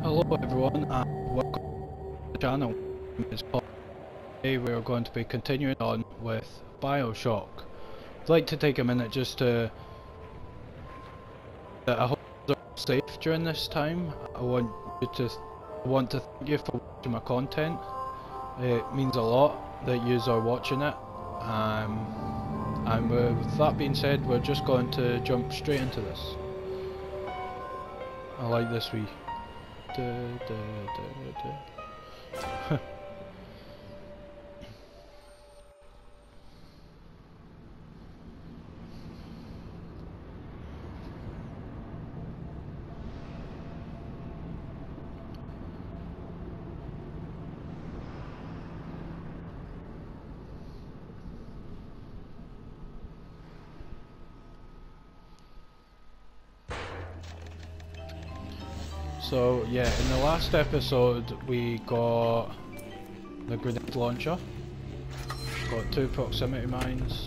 Hello everyone and welcome to the channel. It's Paul. Today we are going to be continuing on with BioShock. I'd like to take a minute just to... I hope you're safe during this time. I want to thank you for watching my content. It means a lot that you are watching it. And with that being said, we're just going to jump straight into this. I like this wee... So yeah, in the last episode we got the grenade launcher, got 2 proximity mines,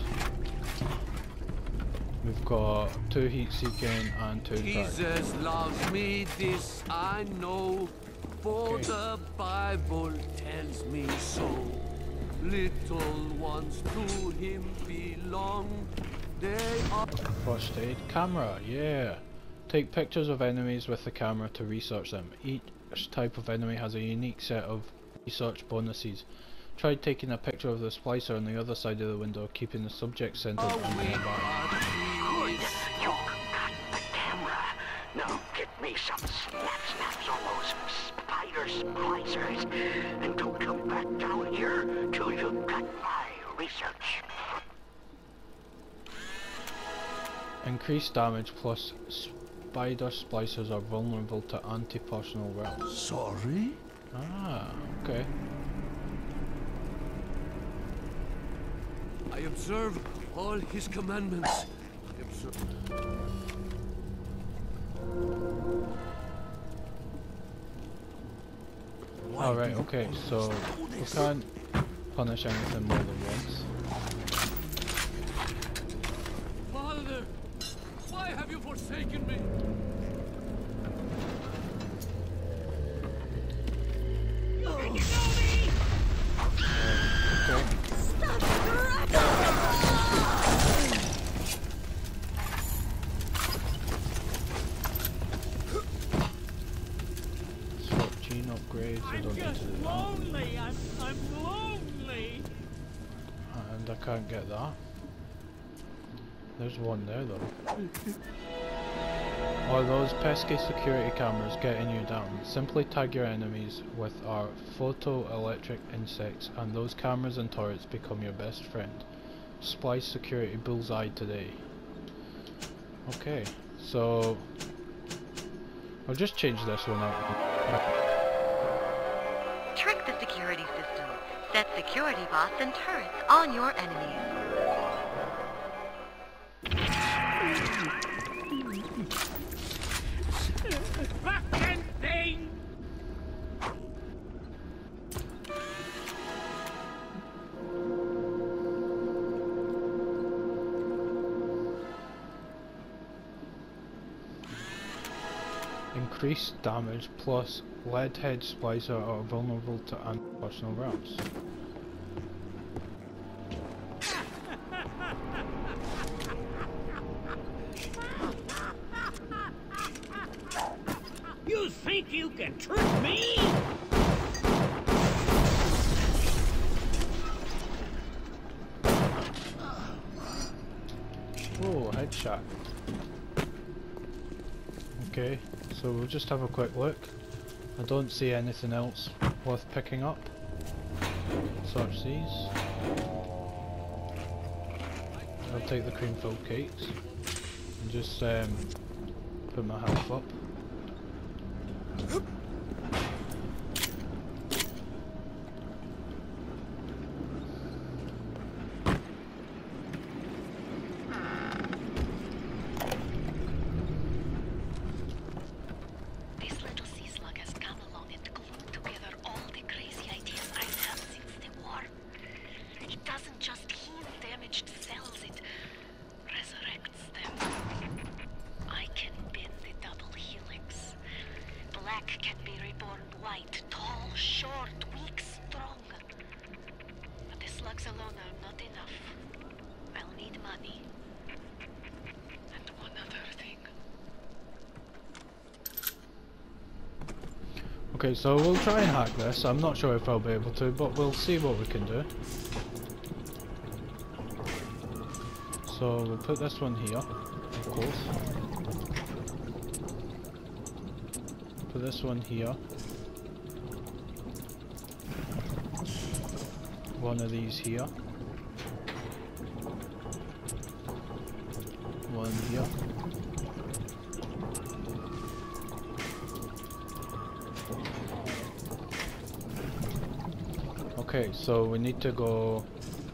we've got 2 heat seeking and 2 Jesus loves me, this I know, for the Bible tells me so. Little ones to him belong, they are... First aid camera, yeah. Take pictures of enemies with the camera to research them. Each type of enemy has a unique set of research bonuses. Try taking a picture of the splicer on the other side of the window, keeping the subject centered on the environment. Good, you got the camera. Now get me some snaps on those spider splicers, and don't come back down here till you've got my research. Increased damage plus spider splicers are vulnerable to anti-personal rounds. Sorry? Ah, okay. I observe all his commandments. I observe... Alright, okay, so we can't punish anything more than once. Father, why have you forsaken me? Upgrades, I don't need to do that. Lonely. I'm lonely. And I can't get that. There's one there though. Are those pesky security cameras getting you down? Simply tag your enemies with our photoelectric insects and those cameras and turrets become your best friend. Splice security bullseye today. Okay, so I'll just change this one out. Trick the security system. Set security bots and turrets on your enemies. Fucking thing. Increased damage plus lead head splicer are vulnerable to anti-personal rounds. You think you can trick me? Oh, headshot. Okay, so we'll just have a quick look. I don't see anything else worth picking up. Search these. I'll take the cream filled cakes and just put my health up. Cells, it resurrects them. I can bend the double heel Maniac can be reborn white, tall, short, weak, strong. But the slugs alone are not enough. I'll need money. And one other thing. Okay, so we'll try and hack this. I'm not sure if I'll be able to, but we'll see what we can do. So we'll put this one here, of course. Put this one here. One of these here. One here. Okay, so we need to go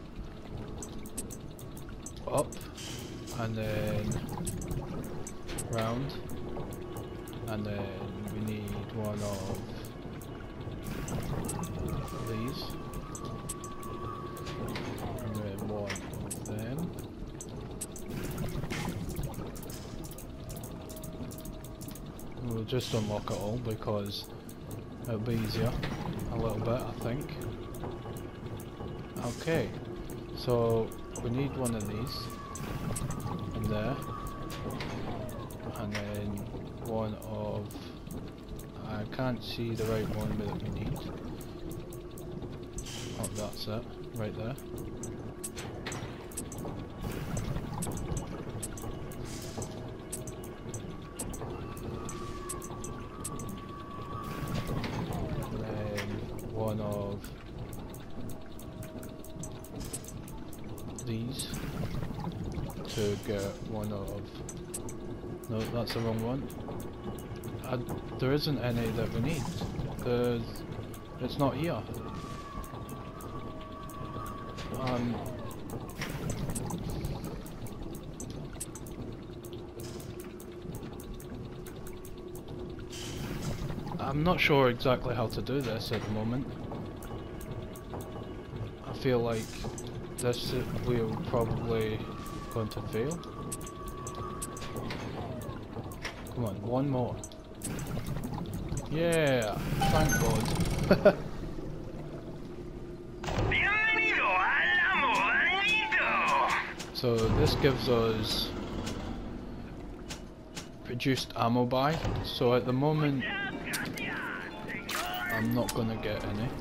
up and then round, and then we need one of these, and then one of them, we'll just unlock it all because it'll be easier a little bit, I think. Okay, so we need one of these in there, and then one of, I can't see the right one that we need. Oh, that's it, right there. And then one of these to get one of, no, that's the wrong one. There isn't any that we need. It's not here. I'm not sure exactly how to do this at the moment. I feel like this we're probably going to fail. Come on, one more. Yeah, thank God. So this gives us reduced ammo buy. So at the moment, I'm not gonna get any.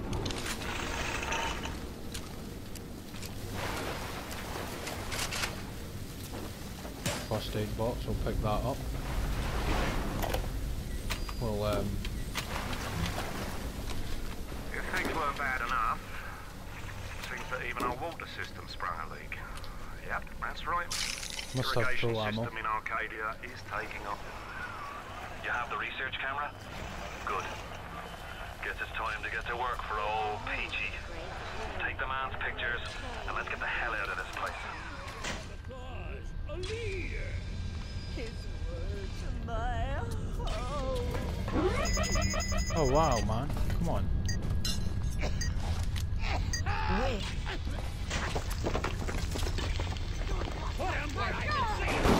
First aid box, we'll pick that up. Well, If things weren't bad enough, seems that even our water system sprung a leak. Yep, that's right. must have Irrigation full ammo. system in Arcadia is taking off. You have the research camera? Good. Guess it's time to get to work for old Peachy. Take the man's pictures, and let's get the hell out of this place. A leader. His words are my home. Oh wow, man, come on. Wait. Put him where I can see him.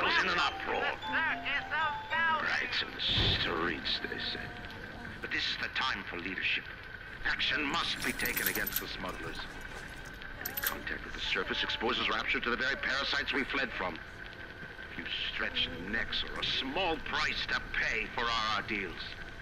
castle's in an uproar. Riots in the streets, they say. But this is the time for leadership. Action must be taken against the smugglers. Any contact with the surface exposes Rapture to the very parasites we fled from. A few stretched necks are a small price to pay for our deals.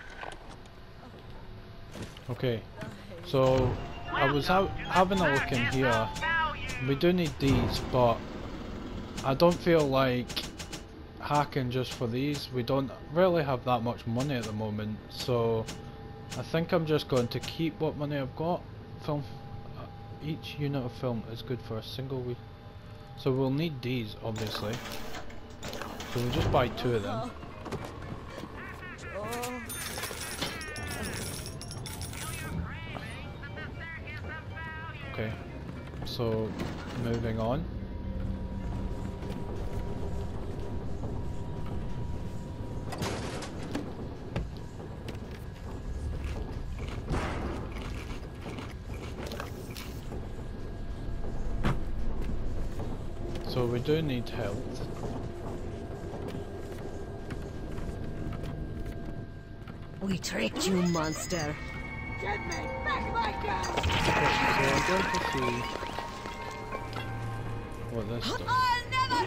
Okay, so I was having a look in here. We do need these, but I don't feel like hacking just for these. We don't really have that much money at the moment, so I think I'm just going to keep what money I've got. Film. Each unit of film is good for a single week, so we'll need these obviously. So we'll just buy 2 of them. Okay, so moving on. So we do need health. We tricked you, monster. Get me! Back my gun! Okay, so I'm going to see what this does. I'll never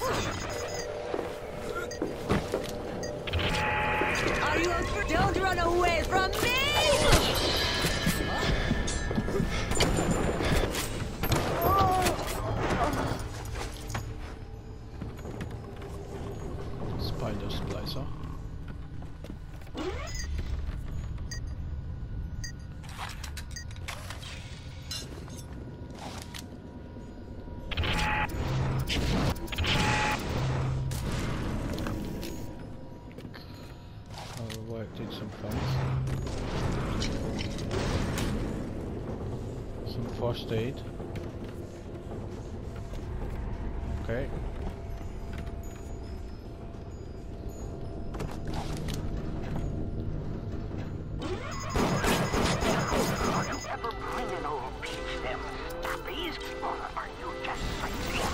touch you! Are you afraid? Don't run away from me! Spider splicer. Did some things. Some first aid. Okay. Are you ever bringing old Peach them stoppies, or are you just sightseeing?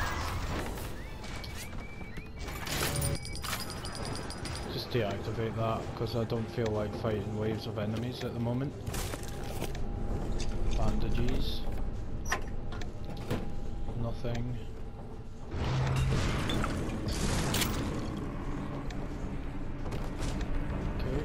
Just deactivate that because I don't feel like fighting waves of enemies at the moment. Bandages. Nothing. Okay.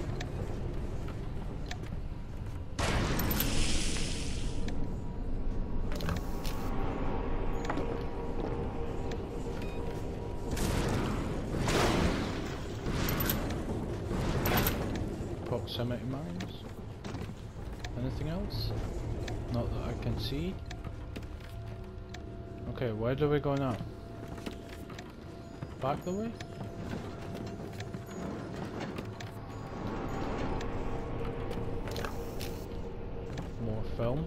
Proximity mines. Anything else? Not that I can see. Okay, where do we go now? Back the way? More film.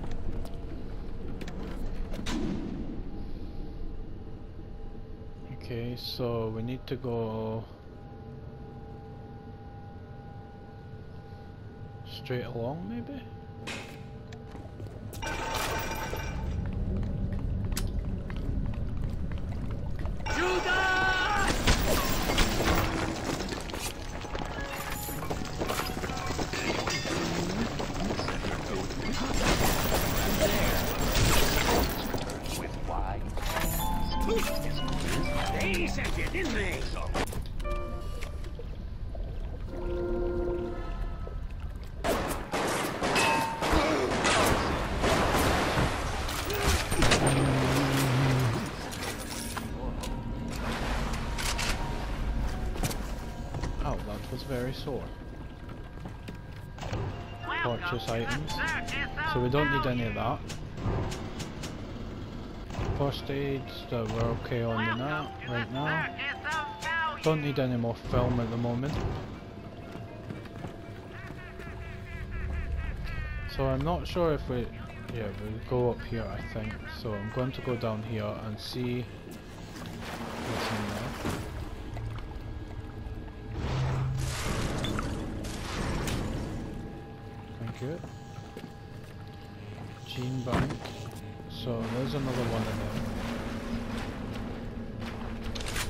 Okay, so we need to go straight along, maybe? They sent you, didn't they? Oh, that was very sore. Purchase items. So we don't need any of that. First aid, so we're okay on that right now. Don't need any more film at the moment. So I'm not sure if we... yeah, we'll go up here I think. So I'm going to go down here and see what's in there. Thank you. Gene bank. So there's another one in there.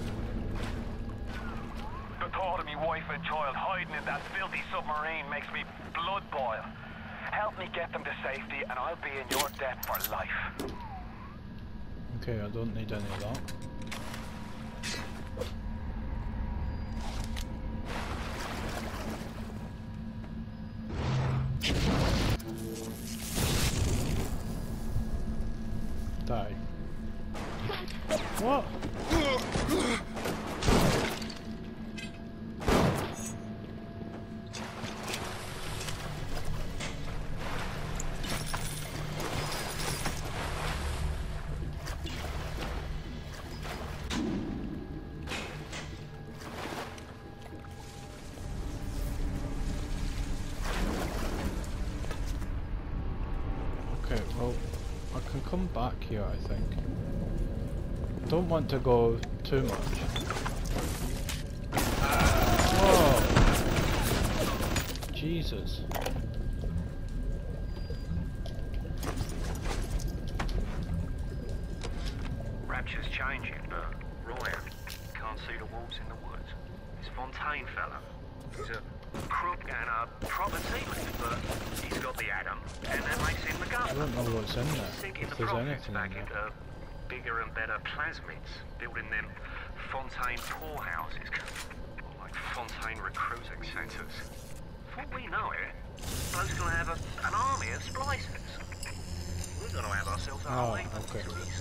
thought of me wife and child hiding in that filthy submarine makes me blood boil. Help me get them to safety and I'll be in your debt for life. Okay, I don't need any of that. Die. What? Okay, well, I can come back here, I think. Don't want to go too much. Whoa! Jesus. Rapture's changing, but Ryan can't see the wolves in the woods. This Fontaine fella, he's a crook and a proper tea-leaf, but he's got the Adam, and that makes him the I governor. don't know what's in there. Sinking If the there's profits anything back in there. into bigger and better plasmids, building them Fontaine poorhouses, like Fontaine recruiting centres. Before we know it, bloke's gonna have an army of splicers. We're gonna have ourselves a whole heap of okay. trees.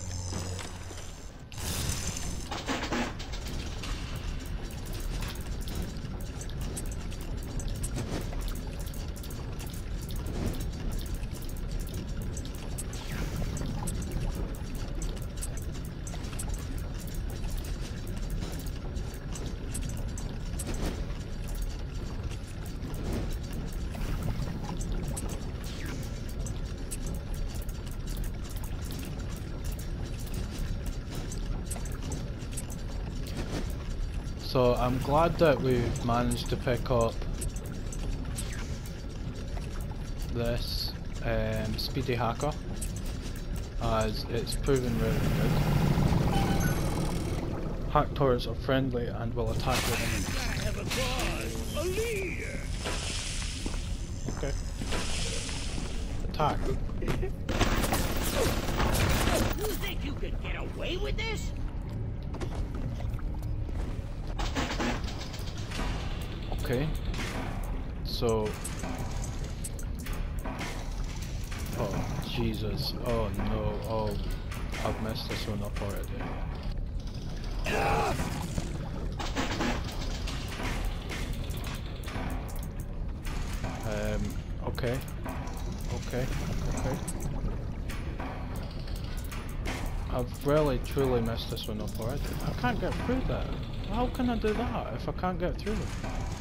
So I'm glad that we've managed to pick up this speedy hacker, as it's proven really good. Hack turrets are friendly and will attack your enemies. I have a cause, a leader. Okay. Attack. You think you could get away with this? Okay. So. Oh, Jesus. Oh no. Oh, I've messed this one up already. Okay. Okay. Okay. I've really truly messed this one up already. I can't get through that. How can I do that if I can't get through it?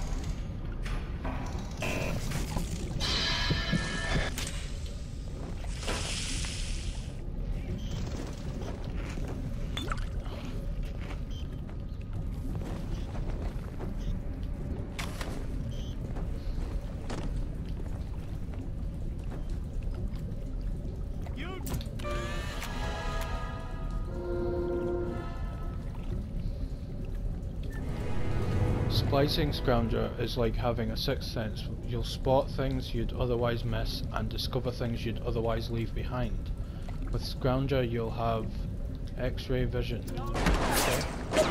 Splicing Scrounger is like having a sixth sense. You'll spot things you'd otherwise miss and discover things you'd otherwise leave behind. With Scrounger you'll have X-ray vision. Okay.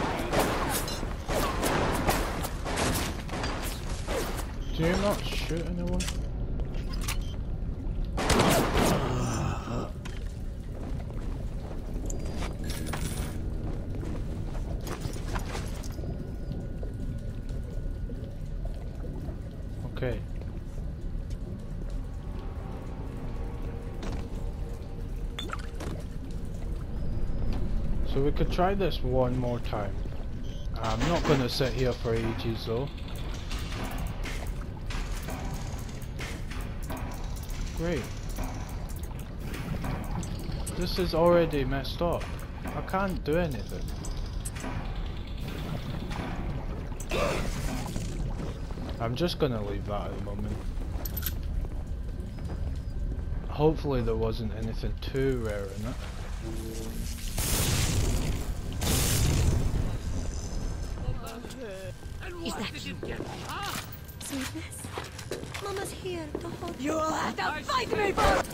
Do you not shoot anyone? Okay. So we could try this one more time. I'm not going to sit here for ages though. Great. This is already messed up. I can't do anything. I'm just gonna leave that at the moment. Hopefully there wasn't anything too rare in it. And Is that you? Sweetness, Mama's here to hold You'll have to fight me for...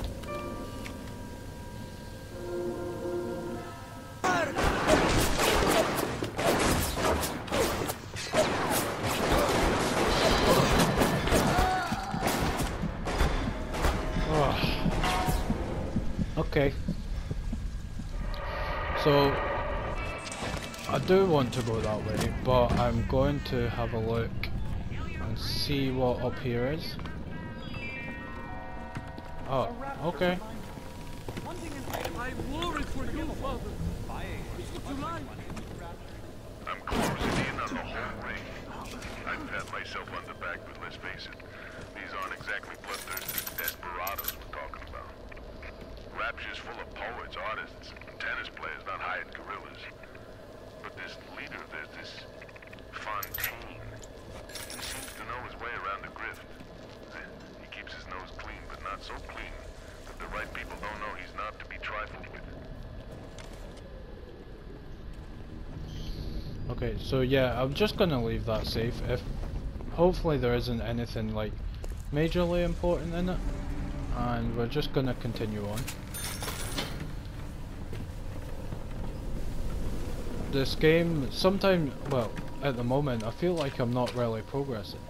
Okay. So I do want to go that way, but I'm going to have a look and see what up here is. Oh, okay. I worried for you, Father. It's what you like. I'm closing in on the whole ring. I'd pat myself on the back, but let's face it, these aren't exactly bloodthirsty desperados we're talking about. Rapture's full of poets, artists, and tennis players, not hired gorillas. But this leader of theirs, this Fontaine, he seems to know his way around the grift. He keeps his nose clean, but not so clean that the right people don't know he's not to be trifled with. Okay, so yeah, I'm just gonna leave that safe. If hopefully there isn't anything like majorly important in it, and we're just gonna continue on. This game, sometimes, well, at the moment, I feel like I'm not really progressing.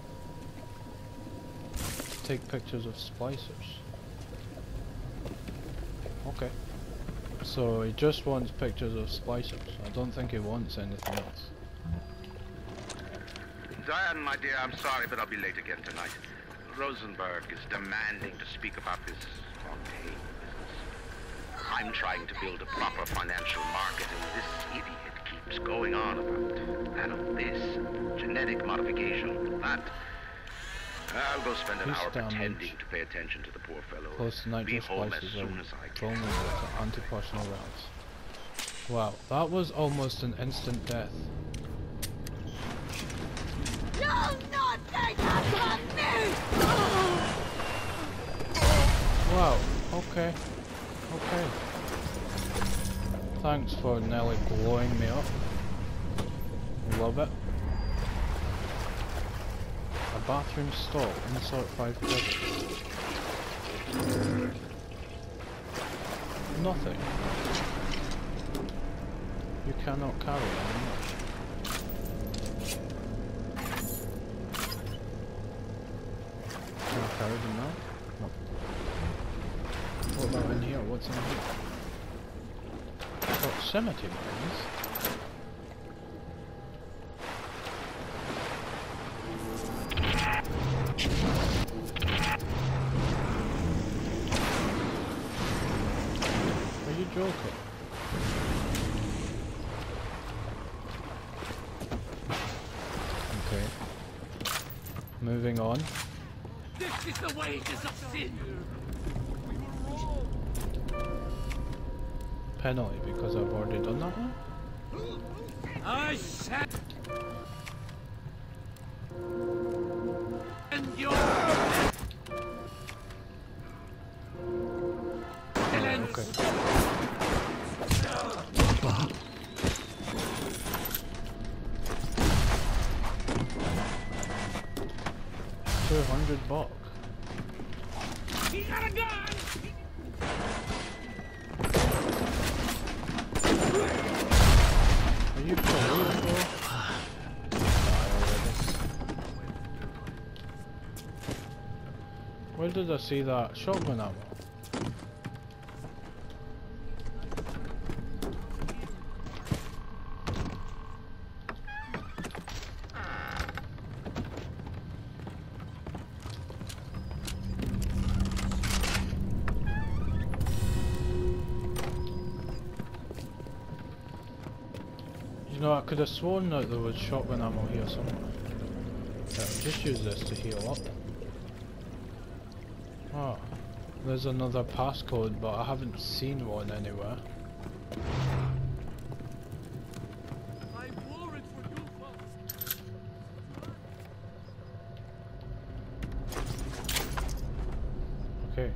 Take pictures of splicers. Okay. So he just wants pictures of splicers. I don't think he wants anything else. Diane, my dear, I'm sorry, but I'll be late again tonight. Rosenberg is demanding to speak about this Fontaine business. I'm trying to build a proper financial market, and this idiot keeps going on about this genetic modification, that. I'll go spend an hour pretending to pay attention to the poor fellow. Close to Be nitro home as splices soon as I are can. vulnerable to anti-personal routes. Wow, that was almost an instant death. You'll not take that from me! Wow, okay. Okay. Thanks for nearly blowing me up. Love it. A bathroom stall, insert 5 credits. Nothing. You cannot carry anymore. Can I carry them now? No. What about in here? What's in here? Proximity mines? Are you joking? Okay. Moving on. This is the wages of sin. Penalty because I've already done that one? I shall. And your. Okay. 200 bucks. He got a gun. Are you for real, bro? Where did I see that shotgun ammo? You know, I could have sworn that there was shotgun ammo here somewhere. Yeah, just use this to heal up. Oh, there's another passcode, but I haven't seen one anywhere. I wore it for you, Father. Okay.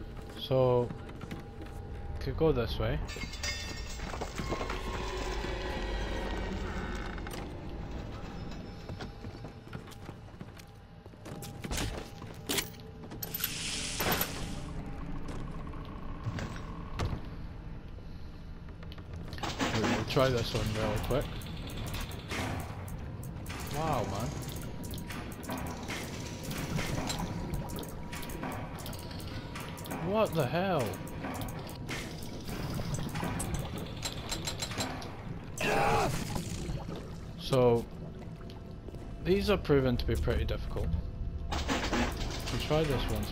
So, could go this way. try this one really quick. Wow, man. What the hell? So, these are proven to be pretty difficult. We'll try this once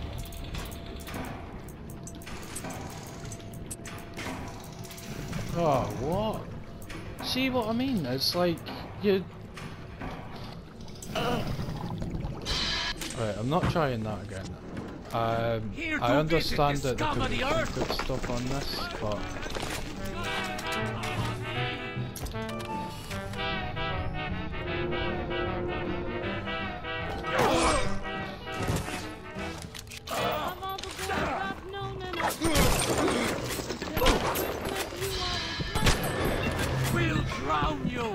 more. Oh, what? See what I mean? It's like, you... Right, I'm not trying that again. I understand that there could be some good stuff on this, but... We'll drown you!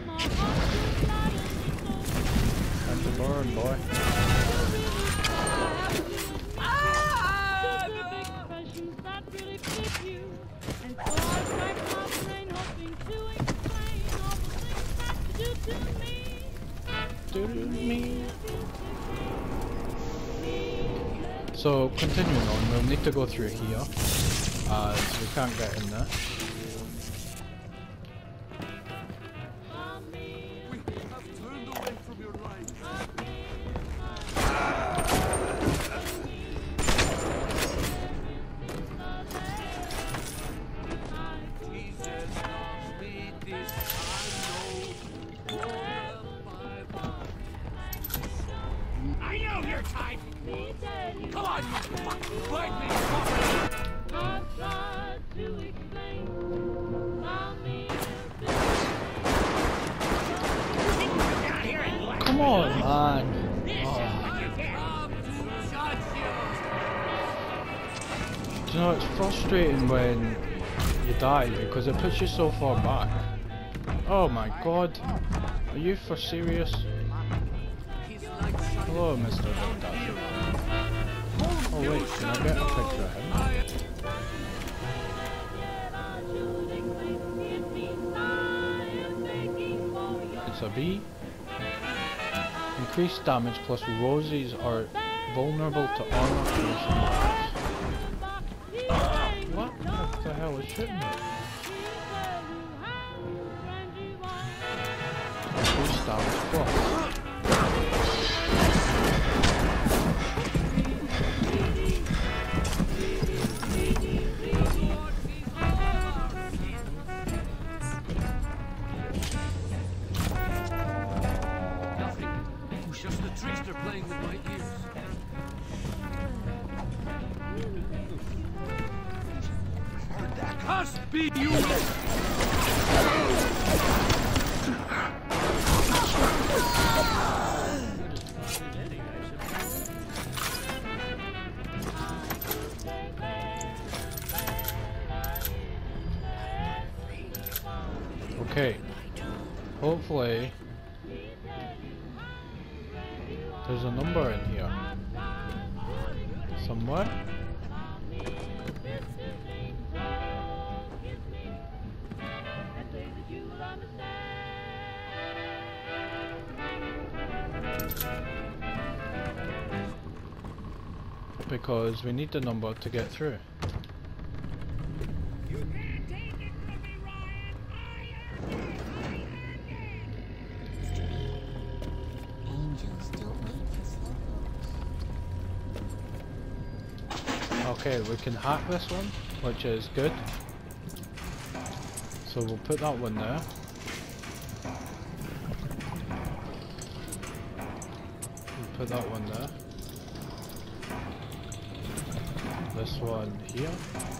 Time to burn, boy. So, continuing on, we'll need to go through here, as we can't get in there. We have turned away from your life. Jesus loves me, this I know. I know your type! Come on, you fuck! Fight me! Come on, man! Do you know, it's frustrating when you die because it puts you so far back. Oh my god. Are you for serious? Hello, Mr. Dictator. Oh wait, can I get a picture of him? It's a bee. Increased damage plus roses are vulnerable to armor piercing bullets. What the hell is shooting me? Increased damage plus. Just the trees are playing with my ears. That must be you! Okay. Hopefully there's a number in here. Somewhere? Because we need the number to get through. Okay, we can hack this one, which is good. So we'll put that one there. We'll put that one there. This one here.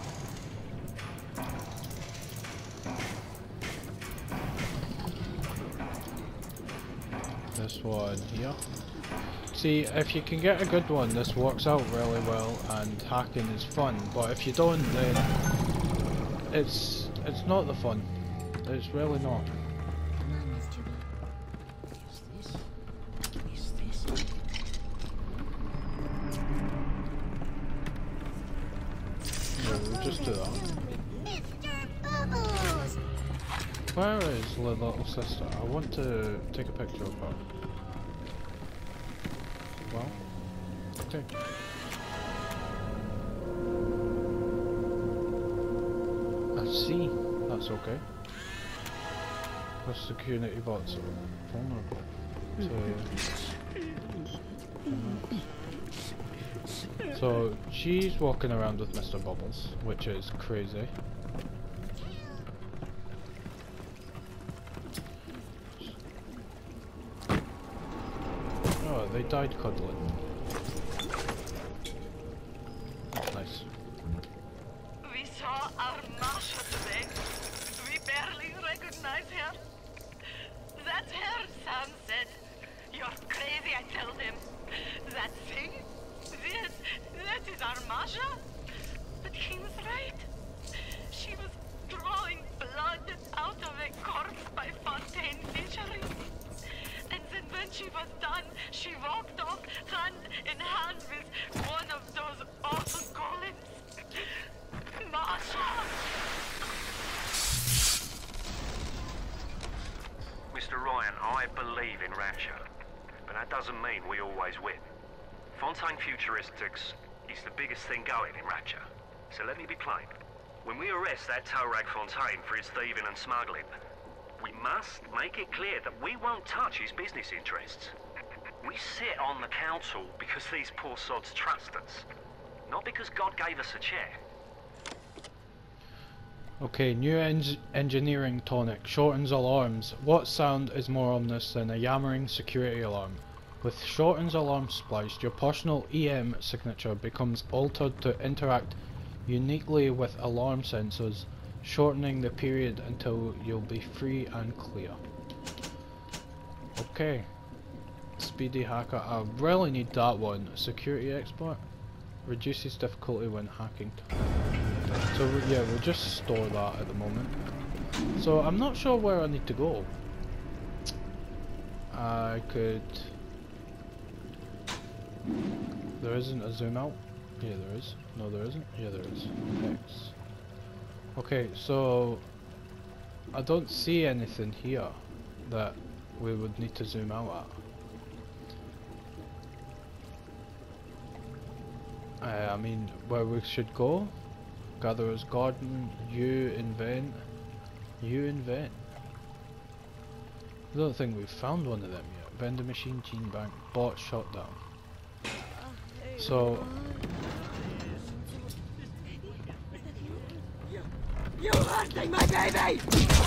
This one here. See, if you can get a good one, this works out really well, and hacking is fun. But if you don't, then it's not the fun. It's really not. No, we'll just do that. Where is the little sister? I want to take a picture of her. Well, okay. I see. That's okay. The security bots are vulnerable to... So, she's walking around with Mr. Bubbles, which is crazy. Oh, they died cuddling. That's nice. We saw our Masha today. We barely recognize her. That's her, Sam said. You're crazy, I told him. That thing? That is our Masha? But he was right. She was drawing blood out of a corpse by Fontaine Fishery. And then when she was done, she walked off hand in hand with one of those awful golems. Masha! Mr. Ryan, I believe in rapture, but that doesn't mean we always win. Fontaine Futuristics is the biggest thing going in rapture. So let me be plain. When we arrest that Torag Fontaine for his thieving and smuggling, we must make it clear that we won't touch his business interests. We sit on the council because these poor sods trust us, not because God gave us a chair. Okay, new engineering tonic shortens alarms. What sound is more ominous than a yammering security alarm? With shortens alarm spliced, your personal EM signature becomes altered to interact uniquely with alarm sensors, shortening the period until you'll be free and clear. Okay. Speedy hacker. I really need that one. Security expert. Reduces difficulty when hacking. So yeah, we'll just store that at the moment. So I'm not sure where I need to go. I could... There isn't a zoom out? Yeah, there is. No, there isn't. Yeah, there is. X. Okay, so I don't see anything here that we would need to zoom out at. I mean, where we should go? Gatherer's Garden, you invent. I don't think we've found one of them yet. Vendor machine, gene bank, bot shut down. So You hurting my baby!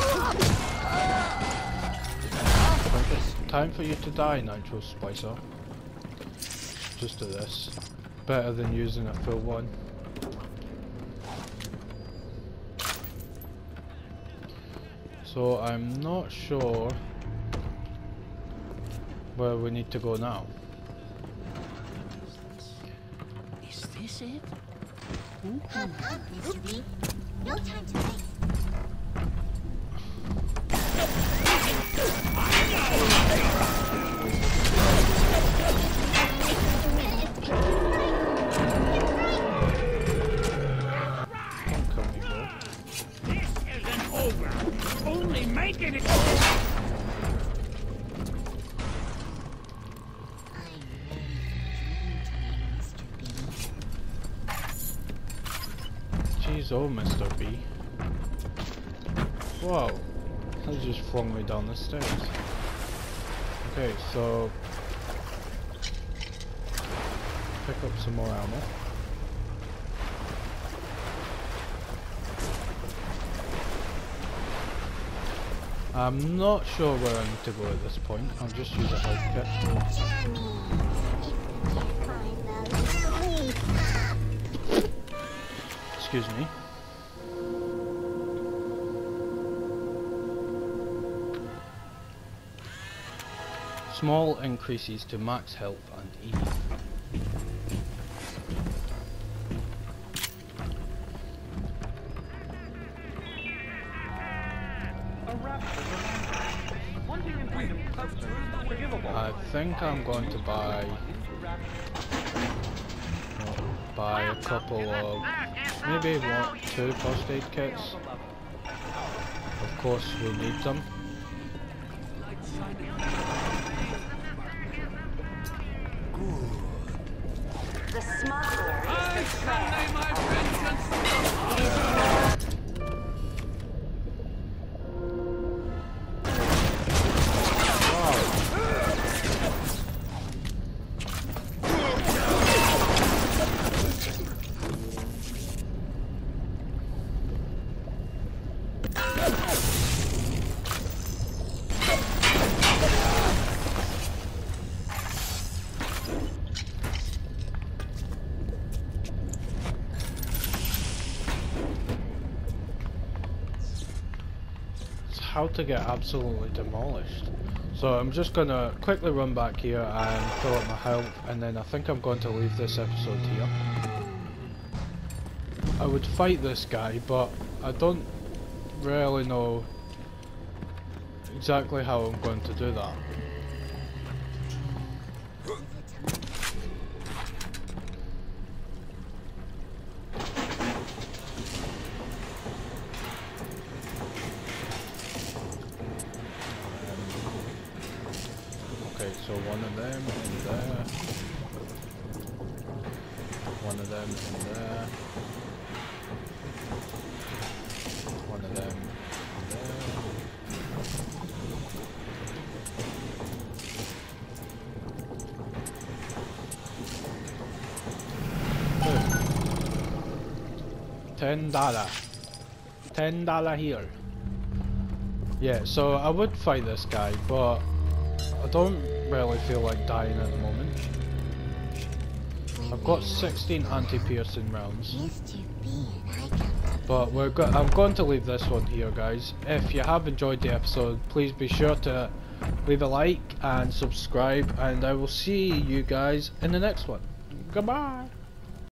time for you to die, Nitro Splicer. Just do this. Better than using a full one. So I'm not sure where we need to go now. Is this it? Mr. B, no time to waste. This isn't over. Only making it. Jeez, oh Mr. B. Whoa, that just flung me down the stairs. Okay, so pick up some more ammo. I'm not sure where I need to go at this point. I'll just use a health kit. Excuse me. Small increases to max health and E. I think I'm going to buy a couple of, maybe 2 first aid kits. Of course we need them. The smuggler is the threat. My vengeance! How to get absolutely demolished. So I'm just gonna quickly run back here and fill up my health, and then I think I'm going to leave this episode here. I would fight this guy, but I don't really know exactly how I'm going to do that. Okay, so one of them in there, one of them in there, one of them in there. $10 here. Yeah, so I would fight this guy, but I don't really feel like dying at the moment. I've got 16 anti-piercing rounds, but I'm going to leave this one here, guys. If you have enjoyed the episode, please be sure to leave a like and subscribe, and I will see you guys in the next one. Goodbye.